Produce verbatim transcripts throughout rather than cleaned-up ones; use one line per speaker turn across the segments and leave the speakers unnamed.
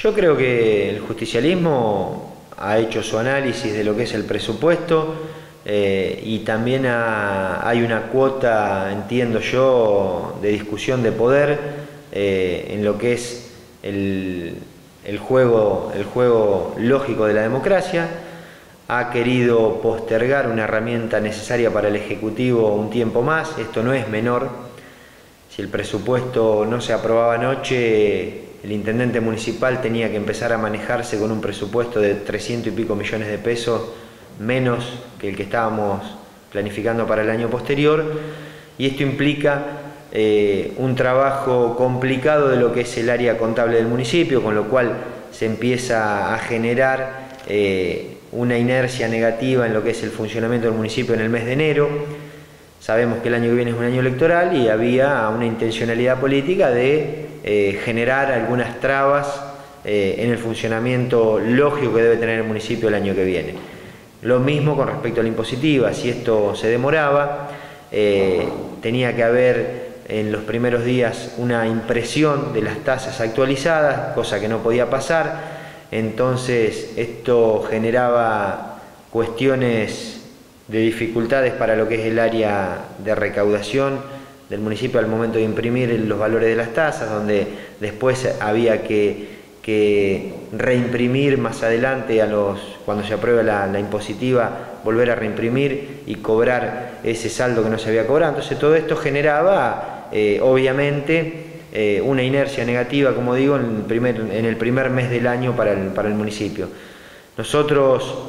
Yo creo que el justicialismo ha hecho su análisis de lo que es el presupuesto eh, y también ha, hay una cuota, entiendo yo, de discusión de poder eh, en lo que es el, el, juego, el juego lógico de la democracia. Ha querido postergar una herramienta necesaria para el Ejecutivo un tiempo más. Esto no es menor. Si el presupuesto no se aprobaba anoche, el intendente municipal tenía que empezar a manejarse con un presupuesto de trescientos y pico millones de pesos menos que el que estábamos planificando para el año posterior, y esto implica eh, un trabajo complicado de lo que es el área contable del municipio, con lo cual se empieza a generar eh, una inercia negativa en lo que es el funcionamiento del municipio en el mes de enero. Sabemos que el año que viene es un año electoral y había una intencionalidad política de eh, generar algunas trabas eh, en el funcionamiento lógico que debe tener el municipio el año que viene. Lo mismo con respecto a la impositiva. Si esto se demoraba, eh, tenía que haber en los primeros días una impresión de las tasas actualizadas, cosa que no podía pasar. Entonces esto generaba cuestiones de dificultades para lo que es el área de recaudación del municipio al momento de imprimir los valores de las tasas, donde después había que, que reimprimir más adelante, a los, cuando se apruebe la, la impositiva, volver a reimprimir y cobrar ese saldo que no se había cobrado. Entonces todo esto generaba, eh, obviamente, eh, una inercia negativa, como digo, en el primer, en el primer mes del año para el, para el municipio. Nosotros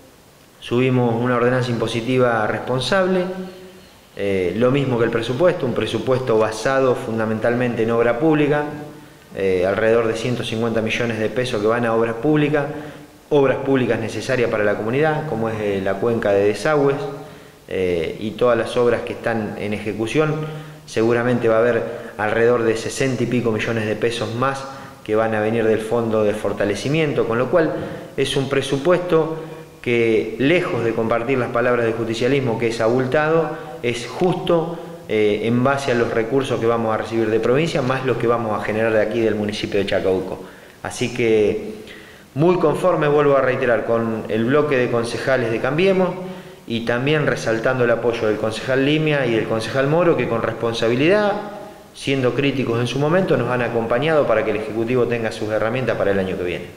subimos una ordenanza impositiva responsable, eh, lo mismo que el presupuesto, un presupuesto basado fundamentalmente en obra pública, eh, alrededor de ciento cincuenta millones de pesos que van a obras públicas, obras públicas necesarias para la comunidad, como es eh, la cuenca de desagües eh, y todas las obras que están en ejecución. Seguramente va a haber alrededor de sesenta y pico millones de pesos más que van a venir del fondo de fortalecimiento, con lo cual es un presupuesto que, lejos de compartir las palabras del justicialismo, que es abultado, es justo eh, en base a los recursos que vamos a recibir de provincia, más lo que vamos a generar de aquí del municipio de Chacabuco. Así que muy conforme, vuelvo a reiterar, con el bloque de concejales de Cambiemos, y también resaltando el apoyo del concejal Limia y del concejal Moro, que con responsabilidad, siendo críticos en su momento, nos han acompañado para que el Ejecutivo tenga sus herramientas para el año que viene.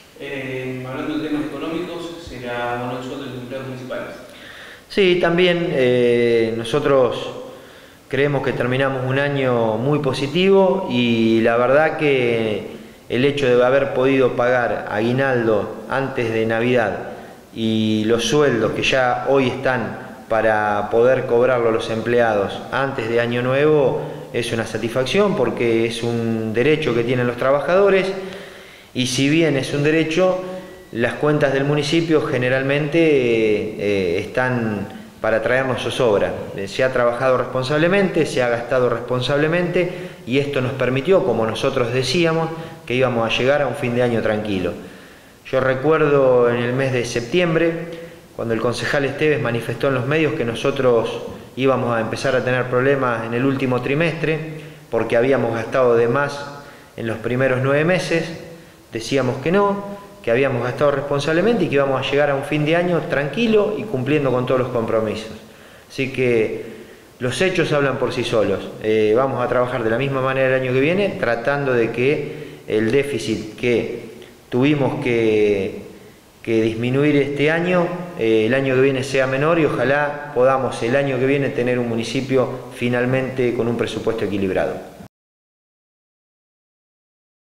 Eh, hablando de temas económicos, ¿será bono de sueldo de los empleados municipales?
Sí, también eh, nosotros creemos que terminamos un año muy positivo, y la verdad que el hecho de haber podido pagar aguinaldo antes de Navidad y los sueldos que ya hoy están para poder cobrarlo a los empleados antes de Año Nuevo es una satisfacción, porque es un derecho que tienen los trabajadores, y si bien es un derecho, las cuentas del municipio generalmente eh, eh, están para traernos zozobra. Se ha trabajado responsablemente, se ha gastado responsablemente, y esto nos permitió, como nosotros decíamos, que íbamos a llegar a un fin de año tranquilo. Yo recuerdo en el mes de septiembre, cuando el concejal Esteves manifestó en los medios que nosotros íbamos a empezar a tener problemas en el último trimestre, porque habíamos gastado de más en los primeros nueve meses. Decíamos que no, que habíamos gastado responsablemente y que íbamos a llegar a un fin de año tranquilo y cumpliendo con todos los compromisos. Así que los hechos hablan por sí solos. Eh, vamos a trabajar de la misma manera el año que viene, tratando de que el déficit que tuvimos que, que disminuir este año, eh, el año que viene sea menor, y ojalá podamos el año que viene tener un municipio finalmente con un presupuesto equilibrado.